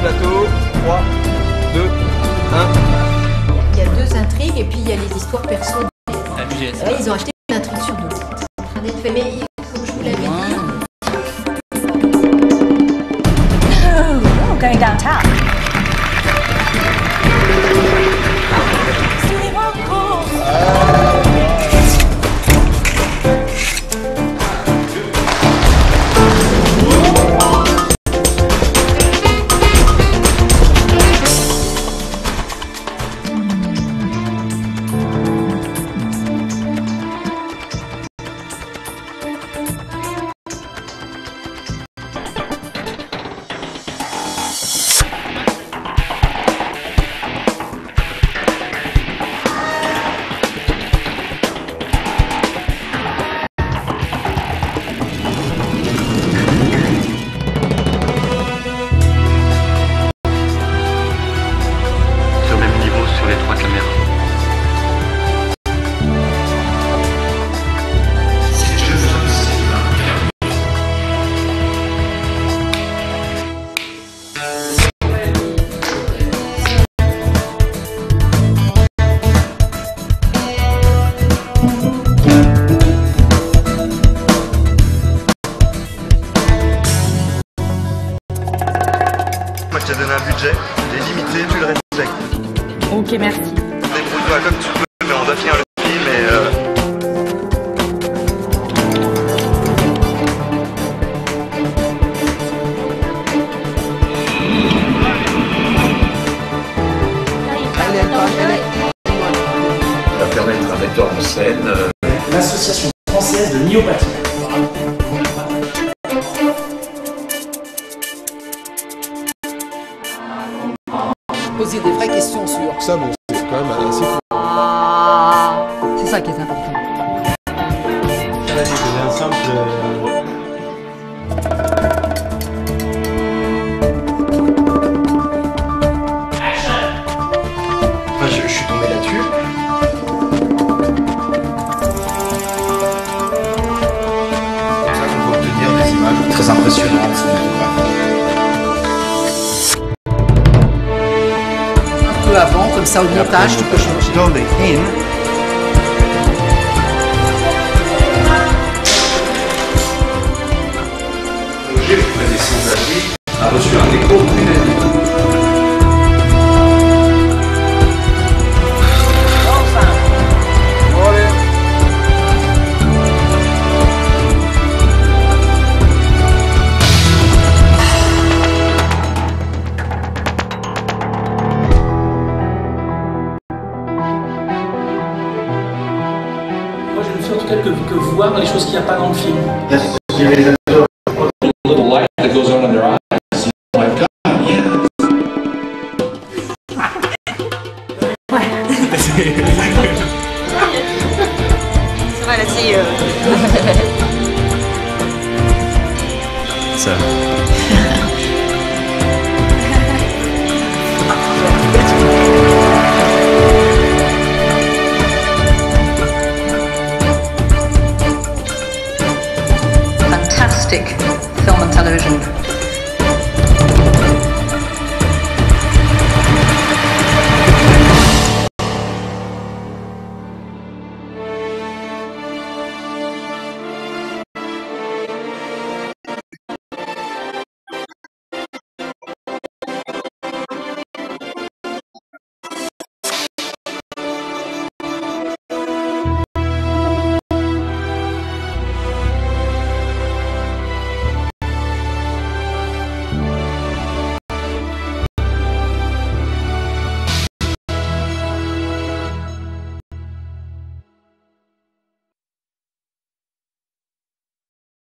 plateau. 3, 2, 1. Il y a deux intrigues et puis il y a les histoires perso. Ils ont acheté une intrigue sur deux. C'est en train d'être fait, mais comme je vous l'avais dit. Oh, going downtown. Moi je t'ai donné un budget, il est limité, tu le respectes. Ok, merci. Débrouille-toi comme tu peux, mais on doit finir le film et Ça va permettre un metteur en scène. L'association française de myopathie. Poser des vraies questions sur Ça, bon, c'est quand même assez cool. c'est ça qui est important. C'est un simple. enfin, je suis tombé là-dessus. C'est ça qu'on peut obtenir des images très impressionnantes, Un peu avant, comme ça au montage, tu peux changer. Loading in. J'ai fait des sans-abri, a reçu un écho unanime. Moi, je ne fais en tout cas que voir les choses qu'il n'y a pas dans le film. Little light that goes on in their eyes. Oh my God, yeah. Ça va, là-dessus. Ça. Fantastic film and television